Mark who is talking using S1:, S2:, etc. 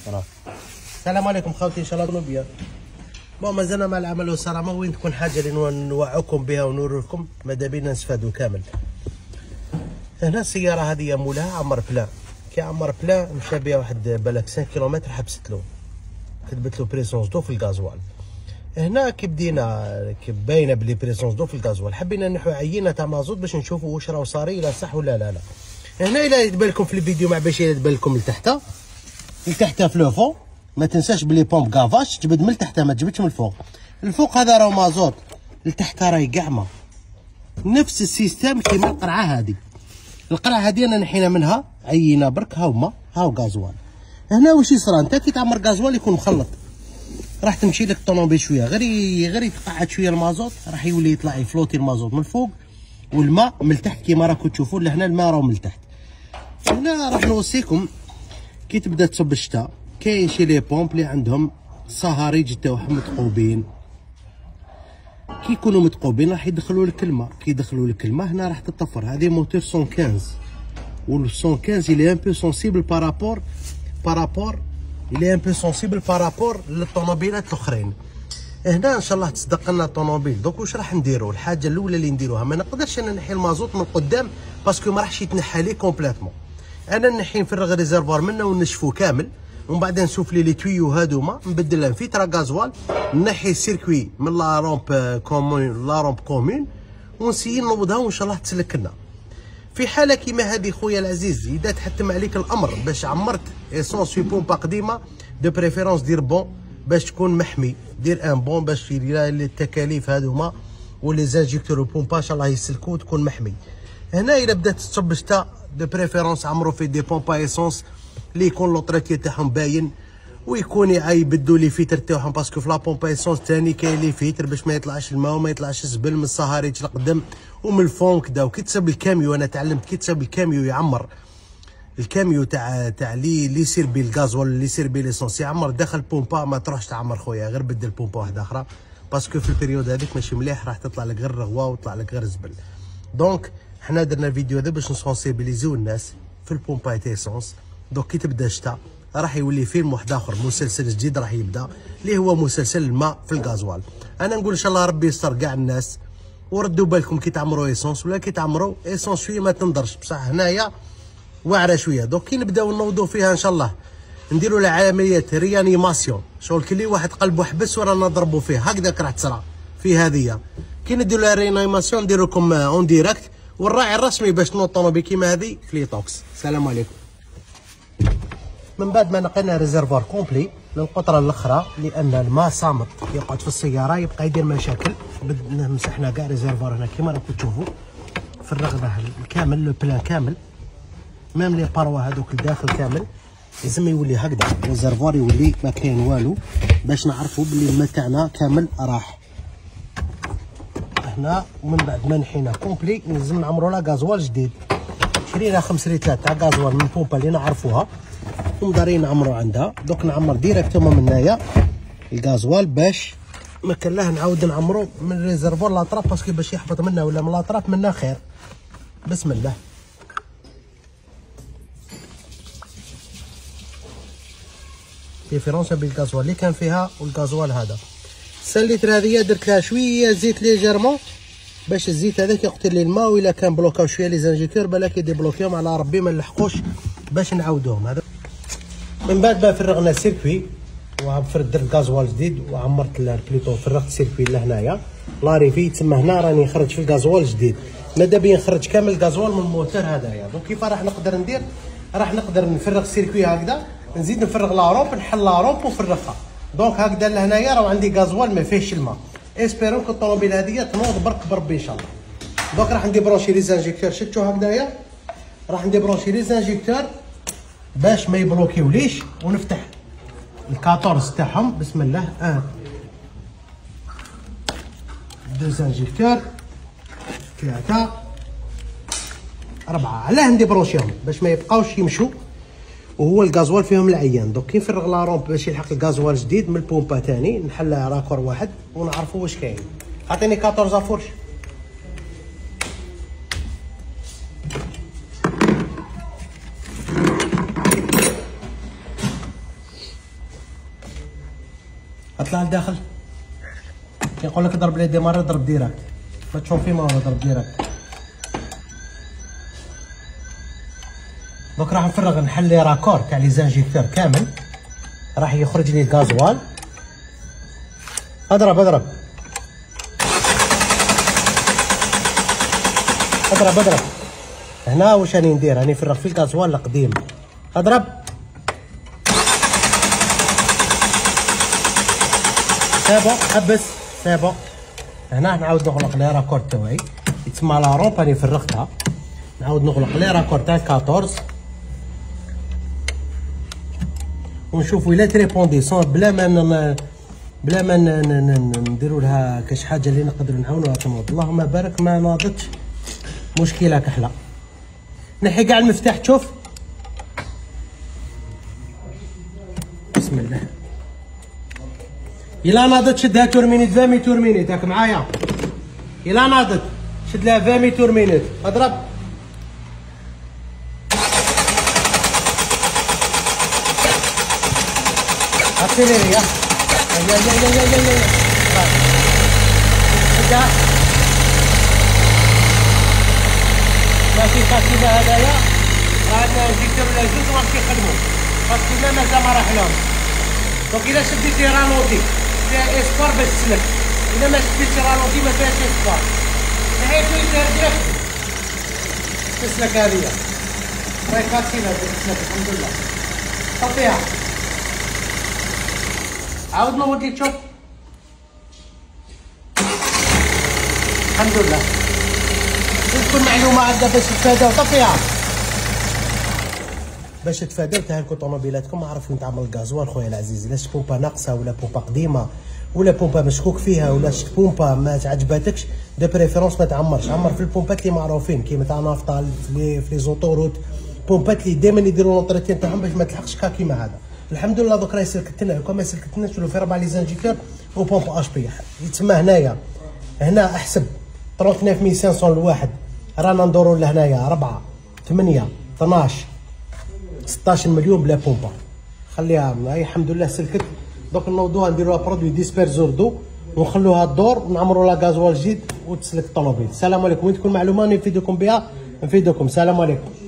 S1: السلام عليكم خوتي، ان شاء الله تكونوا بيان. بون مازلنا مع العمل والصرامه، وين تكون حاجه اللي نوعكم بها ونوري لكم ماذا بينا نستفادوا كامل. هنا السياره هذه مولاها عمر بلان، كي عمر بلان مشى بها واحد بالك 5 كيلومتر، حبست له كتبت له بريسونس دو في الغازوال. هنا كي بدينا كي باينه بلي بريسونس دو في الغازوال، حبينا نحو عينه تاع مازوت باش نشوفوا واش راهو صاري، لا صح ولا لا. هنا الا تبان لكم في الفيديو مع باش تبان لكم لتحت في لو فون، ما تنساش بلي بومب كافاش تجبد من تحت ما تجبدش من الفوق. الفوق هذا راهو مازوت، لتحت راهي كاع نفس السيستم كيما القرعه هذه. القرعه هذه انا نحينا منها عينه برك، هاو غازوال. هنا واش يصرى، انت كي تعمر غازوال يكون مخلط، راح تمشي لك الطوموبيل شويه غير يتقعد شويه المازوت، راح يولي يطلع يفلوتي المازوت من الفوق والماء من تحت كيما راكم تشوفوا. لهنا الماء راهو من تحت. هنا راح نوصيكم كي تبدا تصب الشتاء، كاين شي لي بومب اللي عندهم الصهاريج تاعهم متقوبين، كي يكونوا متقوبين راح يدخلوا لك الماء. كي يدخلوا لك الماء هنا راح تطفر. هذه موتور 115 و 115 il est un peu sensible par rapport il est un peu sensible par rapport للطوموبيلات الاخرين. هنا ان شاء الله تصدق لنا الطوموبيل. دوك واش راح نديروا؟ الحاجه الاولى اللي نديروها، ما نقدرش انا نحي المازوت من قدام باسكو ما راحش يتنحى لي كومبليتمون. انا نحي نفرغ ريزرفوار منه ونشفو كامل، ومن بعد نشوف لي تويو هادوما نبدل لهم فيترا غازوال، نحي السيركوي من لا رومب كومون ونسيي نوضها وان شاء الله تسلك لنا. في حاله كيما هذه خويا العزيز، اذا تحتم عليك الامر باش عمرت ايسونس في بومبا قديمه، دو بريفيرونس دير بون باش تكون محمي، دير ان بون باش التكاليف هذوما ولي زانجيكتور بومبا ان شاء الله يسلكوا وتكون محمي. هنا الا بدات تصب الشتا دو بريفيرونس عمرو في دي بومبا ايسونس اللي يكون لوطريتي تاعهم باين، ويكون يبدوا لي فيتر تاعهم باسكو في لا بومبا ايسونس ثاني كاين لي فيتر باش ما يطلعش الماء وما يطلعش الزبل من الصهاريج القدم ومن الفون كدا. وكي تسب الكاميو، انا تعلمت كي تسب الكاميو يعمر الكاميو تاع اللي يسير بيه الغازوال، اللي يسير بيه ليسونس، يعمر داخل بومبا. ما تروحش تعمر خويا، غير بدل بومبا واحده اخرى باسكو في البريود هذيك ماشي مليح، راح تطلع لك غير رغوه ويطلع لك غير زبل. دونك حنا درنا الفيديو هذا باش نسونسيبيليزيو الناس في البومبا ايسونس. دوك كي تبدا الشتا راح يولي فيلم واحد اخر، مسلسل جديد راح يبدا اللي هو مسلسل الماء في الغازوال. انا نقول ان شاء الله ربي يستر كاع الناس، وردوا بالكم كي تعمروا ايسونس ولا كي تعمروا ايسونس شويه ما تنضرش، بصح هنايا واعره شويه. دوك كي نبداو نوضوا فيها ان شاء الله نديروا له عمليه ريانيماسيون، شغل كلي واحد قلبه حبس ورانا نضربوا فيه هكذاك راح تصرى في هذه. كي نديروا لها ريانيماسيون ندير لكم اون ديريكت، والراعي الرسمي باش تنوض طوموبيل كيما هذه فليتوكس. السلام عليكم. من بعد ما نقينا ريزرفوار كومبلي للقطره الاخرى، لان الماء صامت يقعد في السياره يبقى يدير مشاكل، مسحنا كاع ريزرفوار هنا كيما راكم تشوفوا، فرغناه الكامل لو بلان كامل، ميم لي باروا هذوك الداخل كامل. لازم يولي هكذا ريزرفوار يولي ما كاين والو باش نعرفوا بلي الماء تاعنا كامل راح هنا. ومن بعد ما نحينا كومبلي لازم نعمروا لها غازوال جديد. شرينا 5 لترات تاع غازوال من بومبا اللي نعرفوها ومدارين نعمروا عندها. دوك نعمر ديريكتومون من هنايا الغازوال باش ما كان له نعاود نعمروا من ريزرفوار لاطراف باسكو باش يحفظ منا ولا من لاطراف منا خير. بسم الله. ديفيرونس بين الغازوال اللي كان فيها والغازوال هذا. 5 لتر هذه درت لها شويه زيت ليجيرمون باش الزيت هذاك يقتل لي الماء، وإلا كان بلوكاو شويه لي زانجيكتور بالك يديبلوكيهم على ربي ما نلحقوش باش نعاودوهم. هذا من بعد ما فرغنا السيركوي درت غازوال جديد وعمرت بليتو فرغت السيركوي لهنايا لاريفي تسمى. هنا راني نخرج في الغازوال جديد، ماذا بيا نخرج كامل الغازوال من الموتور هذايا. دونك كيف راح نقدر ندير؟ راح نقدر نفرغ السيركوي هكذا، نزيد نفرغ لا رومب، نحل لا رومب ونفرغها. دونك هكذا لهنايا راه عندي غازوال ما فيهش الماء. اسبيرون كو الطوموبيل هذه تنوض بربي ان شاء الله. دونك راح نديبرونشي لي زانجيكتور، شفتوا هكذايا راح نديبرونشي لي زانجيكتور باش ما يبلوكيوليش، ونفتح الكاتورز تاعهم. بسم الله. 2 زانجيكتور 3 4. علاه نديبرونشيهم؟ باش ما يبقاوش يمشوا وهو الغازوال فيهم العيان. دوك كي نفرغ لا رومب باش يلحق الغازوال جديد من البومبا ثاني، نحلها راكور واحد ونعرفوا واش كاين. عطيني 14 فورش. اطلع لداخل. كيقول لك ضرب لي ديماري ضرب ديراكت، ما تشوف فيه ما هو ضرب ديراكت. دوك راح نفرغ نحل لي راكور تاع لي زانجيكتور كامل، راح يخرج لي الغازوال. اضرب اضرب اضرب اضرب. هنا واش راني ندير؟ راني نفرغ في الغازوال القديم. اضرب سابو، حبس سابو. هنا نعاود نغلق لي راكور تاعي، يتسمى لا رومب راني فرغتها. نعاود نغلق لي راكور تاع 14 ونشوفوا الا تريبونديسون بلا ما نديروا لها كاش حاجه اللي نقدروا نعاونوها. تنوض اللهم بارك ما ناضتش مشكله كحله. نحي كاع المفتاح تشوف. بسم الله. الا ناضت شدها تورمينيت 20 تورمينيت. هاك معايا. الا ناضت شد لها 20 تورمينيت. اضرب. اكسيليري. يا شدها. ماشي خاصنا هذايا عندنا نجيكتور ولا جوج وغنمشي نخدمو باسكو لا مازال ما راحلهمش. دونك الا شديتي رالونتي فيها اسبار باش تسلك، الا ما شديتي رالونتي ما فيهاش اسبار. نحيدو يدير ديريكت تسلك هذيا. راهي خاصنا تسلك الحمد لله. طفيها. عاود نوض ليك تشوف. الحمد لله. تكون معلومه عندنا باش تتفاداو. طفيها باش تتفاداو تهلكوا طوموبيلاتكم. ما عرف وين تعمل الغازوال خويا العزيز. الا شفت بومبا ناقصه ولا بومبا قديمه ولا بومبا مشكوك فيها ولا شفت بومبا ما عجباتكش، دو بريفيرونس ما تعمرش. عمر في البومبات اللي معروفين كيما تاع نافطه في لي زوطوروت، بومبات اللي دائما يديروا لونطريتيان تاعهم باش ما تلحقش كا كيما هذا. الحمد لله دوك راهي سلكتنا. لو كان ما سلكتناش ولا في 4 لي زانجيكتور وبومب اش بي يتسمى هنايا. هنا احسب 39500 لواحد، رانا ندورو لهنايا 4 8 12 16 مليون بلا بومبا. خليها هاي الحمد لله سلكت. دوك نوضوها نديروها برودوي ديسبيرزور دو ونخلوها الدور ونعمروا لها غازوال جديد وتسلك الطوموبيل. السلام عليكم. وين تكون معلومه نفيدكم بها نفيدكم. السلام عليكم.